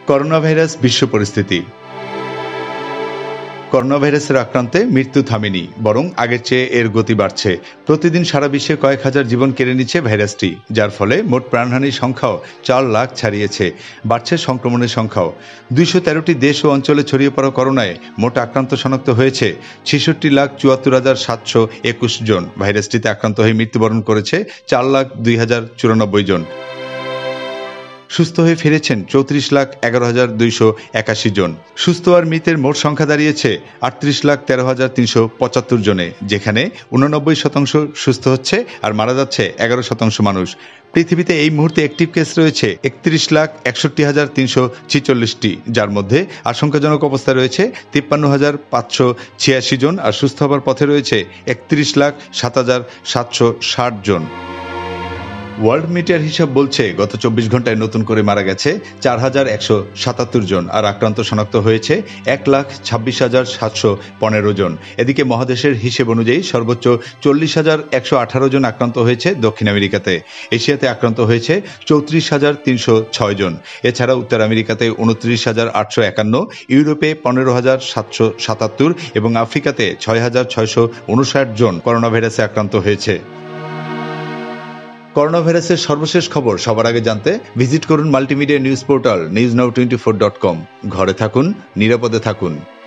Corona virus বিশ্ব পরিস্থিতি। Corona ভাইরাসের আক্রান্তে মৃত্যু থামেনি, বরং আগের চেয়ে এর গতি বাড়ছে। প্রতিদিন সারা বিশ্বে কয়েক হাজার জীবন কেড়ে নিচ্ছে ভাইরাসটি, যার ফলে মোট প্রাণহানির সংখ্যাও 4 লাখ ছাড়িয়েছে। বাড়ছে সংক্রমণের সংখ্যাও। 213টি দেশ ও অঞ্চলে ছড়িয়ে পড়া করোনায় মোট আক্রান্ত শনাক্ত হয়েছে 66,74,721 জন। ভাইরাসটিতে আক্রান্ত হয়ে মৃত্যুবরণ করেছে 4,02,094 জন। সুস্থ হয়ে ফিরেছেন 34,11,281 জন। সুস্থ আর মৃতের মোট সংখ্যা দাঁড়িয়েছে 38,13,375 জনে, যেখানে 89% সুস্থ হচ্ছে আর মারা যাচ্ছে 11% মানুষ। পৃথিবীতে এই মুহূর্তে অ্যাক্টিভ কেস রয়েছে 31,61,346টি, যার মধ্যে আশঙ্কাজনক অবস্থায় রয়েছে 53,586 জন আর সুস্থ হবার পথে রয়েছে 31,07,760 জন। ওয়ার্ল্ড মিডিয়ার হিসাব বলছে গত 24 ঘন্টায় নতুন করে মারা গেছে 4,177 জন আর আক্রান্ত শনাক্ত হয়েছে 1,26,715 জন। এদিকে মহাদেশের হিসেব অনুযায়ী সর্বোচ্চ 40,118 জন আক্রান্ত হয়েছে দক্ষিণ আমেরিকাতে। এশিয়াতে আক্রান্ত হয়েছে 34,306 জন। এছাড়া উত্তর আমেরিকাতে 29,851, ইউরোপে 15,777 এবং আফ্রিকাতে 6,659 জন করোনা ভাইরাসে আক্রান্ত হয়েছে। করোনা ভাইরাসের সর্বশেষ খবর সবার আগে জানতে ভিজিট করুন মাল্টিমিডিয়া নিউজ পোর্টাল newsnow24.com। ঘরে থাকুন, নিরাপদে থাকুন।